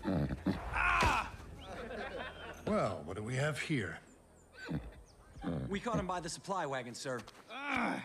Well, what do we have here? We caught him by the supply wagon, sir. Ah,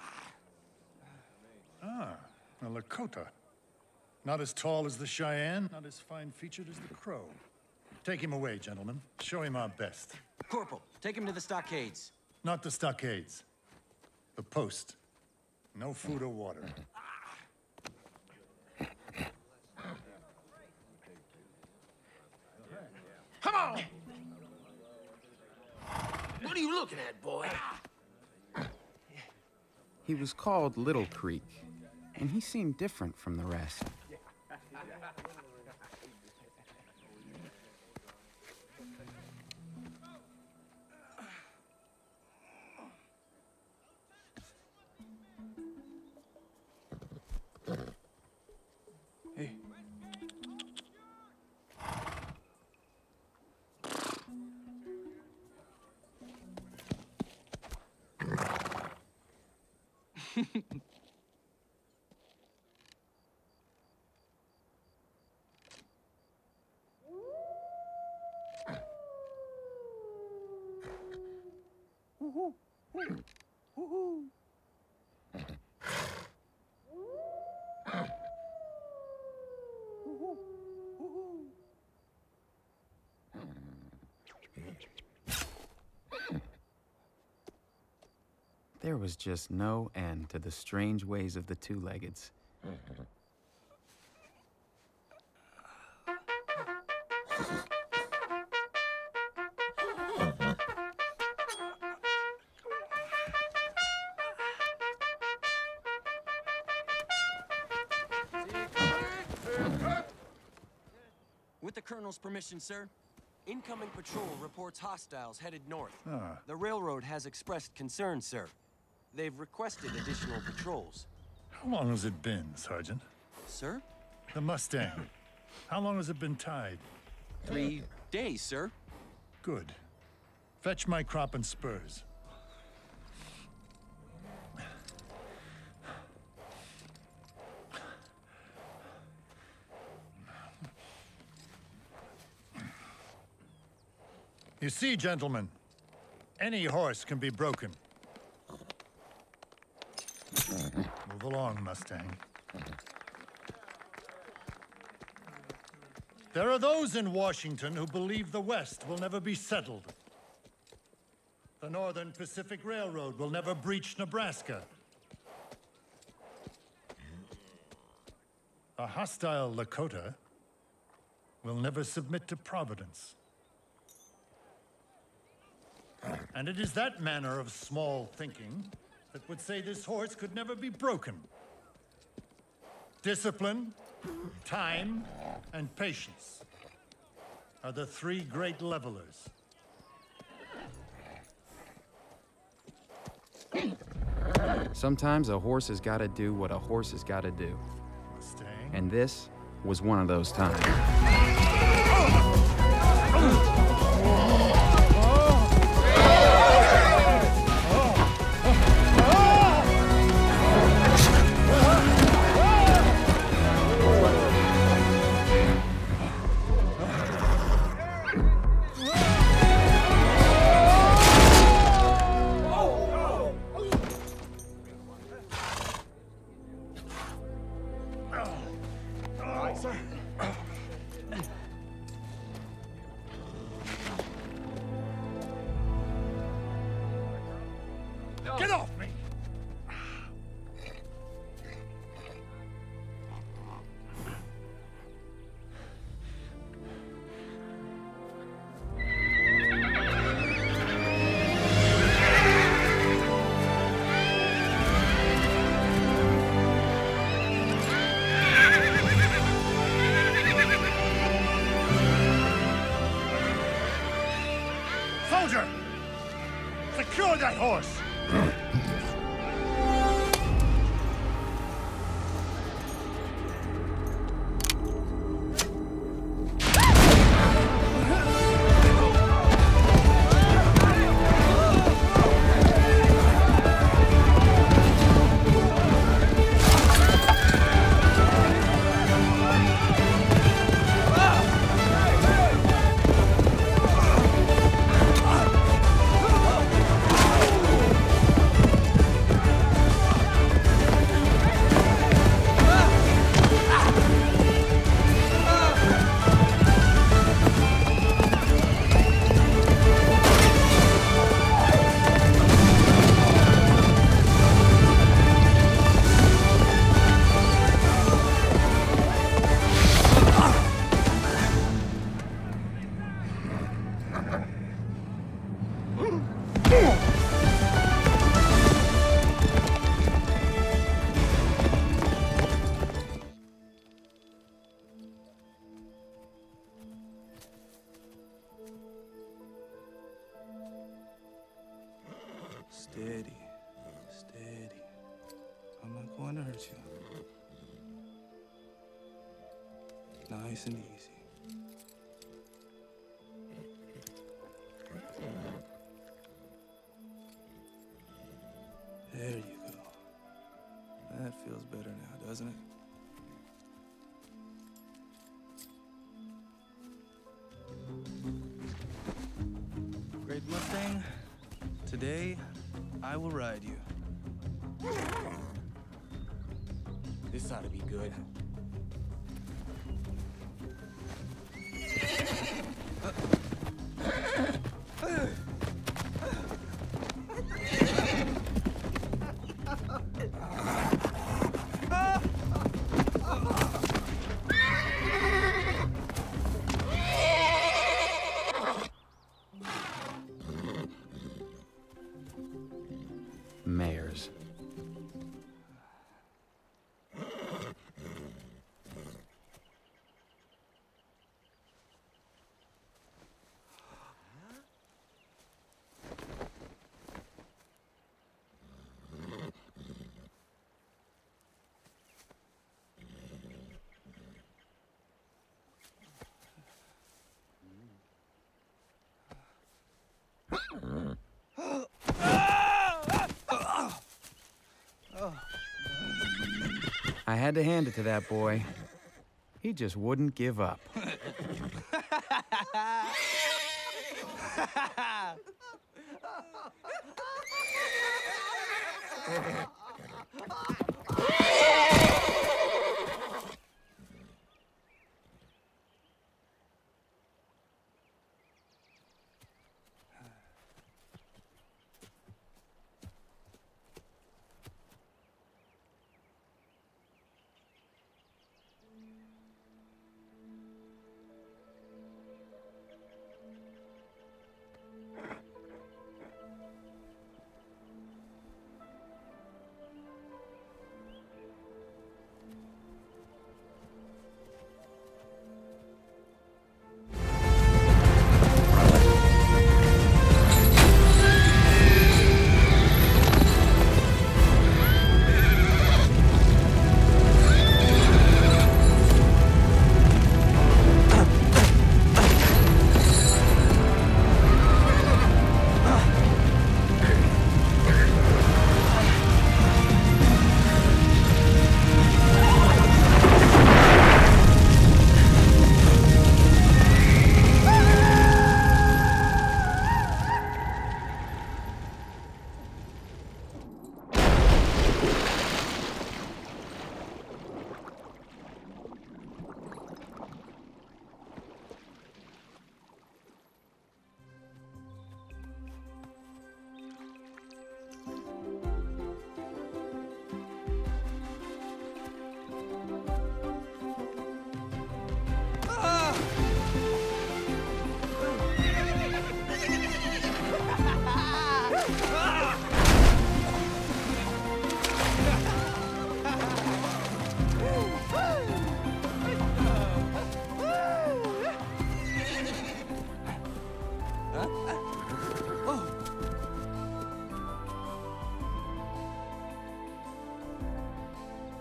a Lakota. Not as tall as the Cheyenne, not as fine-featured as the Crow. Take him away, gentlemen. Show him our best. Corporal, take him to the stockades. Not the stockades. The post. No food or water. Come on! What are you looking at, boy? He was called Little Creek, and he seemed different from the rest. Hey. There was just no end to the strange ways of the two-leggeds. With the Colonel's permission, sir. Incoming patrol reports hostiles headed north. Ah. The railroad has expressed concern, sir. They've requested additional patrols. How long has it been, Sergeant? Sir? The Mustang. How long has it been tied? 3 days, sir. Good. Fetch my crop and spurs. You see, gentlemen, any horse can be broken. Move along, Mustang. There are those in Washington who believe the West will never be settled. The Northern Pacific Railroad will never breach Nebraska. A hostile Lakota will never submit to Providence. And it is that manner of small thinking that would say this horse could never be broken. Discipline, time, and patience are the 3 great levelers. Sometimes a horse has got to do what a horse has got to do. Mustang. And this was one of those times. Get off me! Soldier! Secure that horse! Steady. Steady. I'm not going to hurt you. Nice and easy. There you go. That feels better now, doesn't it? Great Mustang, today I will ride you. This ought to be good. Mares. I had to hand it to that boy. He just wouldn't give up.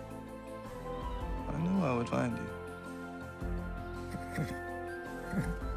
I knew I would find you.